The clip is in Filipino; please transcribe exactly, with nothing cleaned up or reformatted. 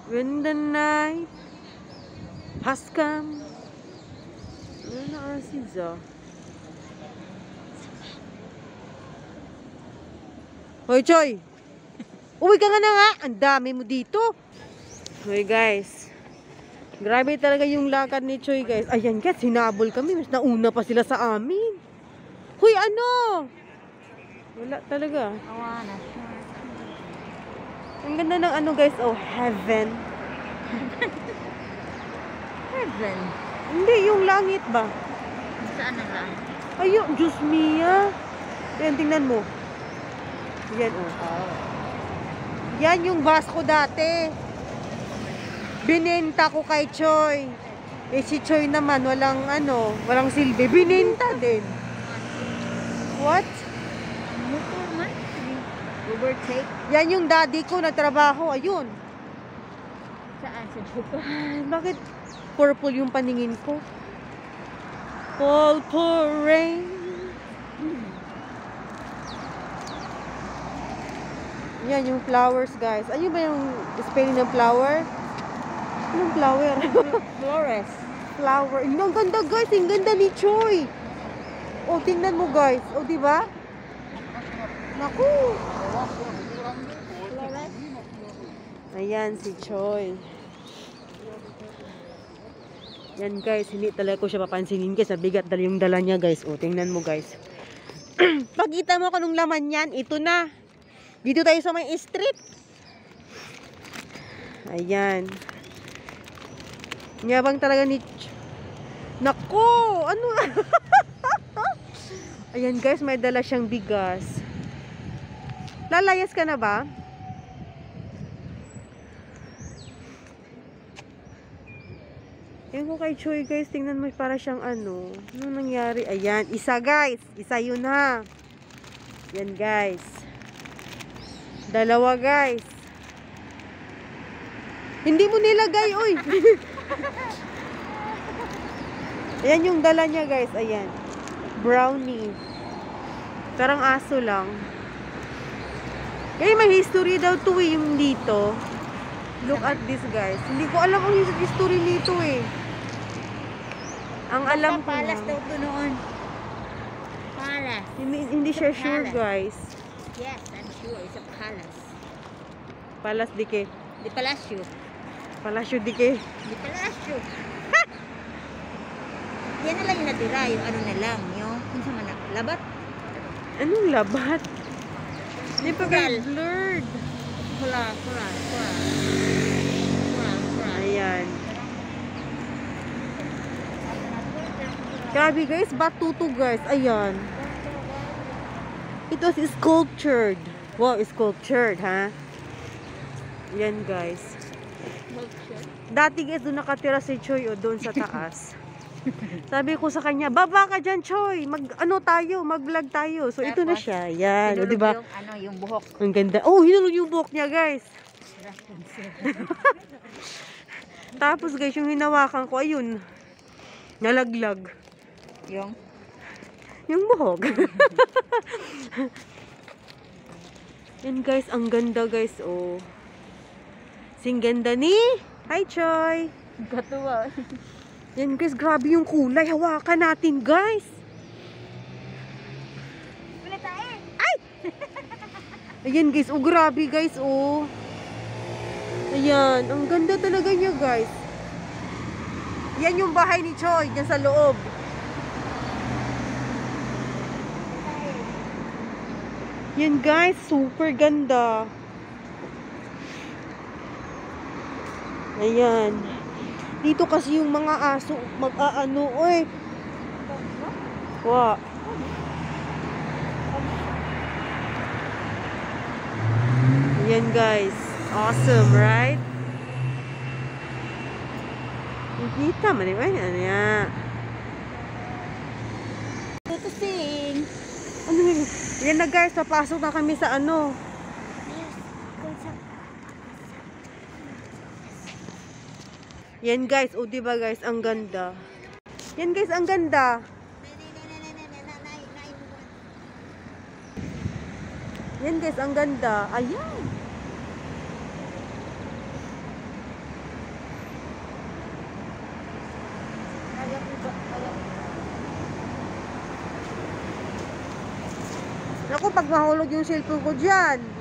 When the night has come. Ano na ang siya? Hoy, Choy! Uwi ka nga na nga! Ang dami mo dito! Hoy, guys. Grabe talaga yung lakad ni Choy, guys. Ayan, guys. Sinabol kami. Mas nauna pa sila sa amin. Hoy, ano? Wala talaga. Awana. Ang ganda ng ano, guys. Oh, heaven. Heaven? Hindi, yung langit ba? Saan na lang? Ayun, Diyos mia. Ayan, tingnan mo. Yan, oh. Oh. Yan yung bus ko dati. Binenta ko kay Choy. Eh, si Choy naman, walang ano, walang silbi. Binenta din. What? Motor man? Overtake? Yan yung daddy ko nagtrabaho. Ayun. Saan? Sa Japan? Ay, bakit purple yung paningin ko? Purple rain. Yan yung flowers, guys. Ano ba yung spelling ng flower? Anong flower? Flores. Flower. Ang ganda, guys. Ang ganda ni Choy. O, tingnan mo, guys. O, di ba? Naku. Flores? Ayan, si Choy. Yan, guys. Hindi talaga ko siya papansinin, guys. Nabigat dala yung dala niya, guys. O, tingnan mo, guys. Pagkita mo kanong laman yan, ito na. Dito tayo sa may street. Ayan. Nyabang talaga ni... Nako! Ano? Ayan, guys. May dala siyang bigas. Lalayas ka na ba? Yan ko kay Choy, guys. Tingnan mo para siyang ano. Ano nangyari? Ayan. Isa, guys. Isa yun, ha. Yan, guys. Dalawa, guys. Hindi mo nilagay, oy. Ayan yung dala niya, guys. Ayan. Brownie. Parang aso lang. Kaya may history daw to eh, yung dito. Look at this, guys. Hindi ko alam ang history nito eh. Ang alam ko Palas lang. daw to noon. Palas. Hindi, hindi siya sure, guys. Yes, I'm sure. It's a palace. Palas di ke. Di palasyo. Palasyo di ke. Di palasyo. Yan na lang yung natira. Yung ano na lang. Yung kung sa manak. Labat. Anong labat? Hindi pa Kural. kayo blurred. Kura, kura, kura. Kura, kura. Ayan. Grabe, guys. Bato to, guys. Ayan. It was sculptured. Wow, sculptured, ha? Yan, guys. Dati, guys, doon nakatira si Choy, o, doon sa taas. Sabi ko sa kanya, baba ka dyan, Choy. Mag, ano tayo, mag-vlog tayo. So, ito na siya. Yan, o, diba? Yung, ano, yung buhok. Ang ganda. Oh, hinulog yung buhok niya, guys. Tapos, guys, yung hinawakan ko, ayun. Nalaglag. Yung? Yung buhok. Yan, guys, ang ganda, guys, oh. Sing ganda ni Hi, Choy. Katuwa. Yan, guys, grabe yung kulay. Hawakan natin, guys. Ay! Ayan, guys, oh, grabe, guys, oh. Ayan, ang ganda talaga niya, guys. Yan yung bahay ni Choy, dyan sa loob. Yan, guys, super ganda. Ayan. Dito kasi yung mga aso mag-aano, oy. Wa. Ayan, guys. Awesome, right? Nakita man eh. Ay, ano yan? To sing. Ano yun? Yan na, guys. Papasok na kami sa ano. Yan, guys. O, diba, guys? Ang ganda. Yan, guys. Ang ganda. Yan, guys. Ang ganda. Ayan. Naku, pag mahulog yung cellphone ko dyan.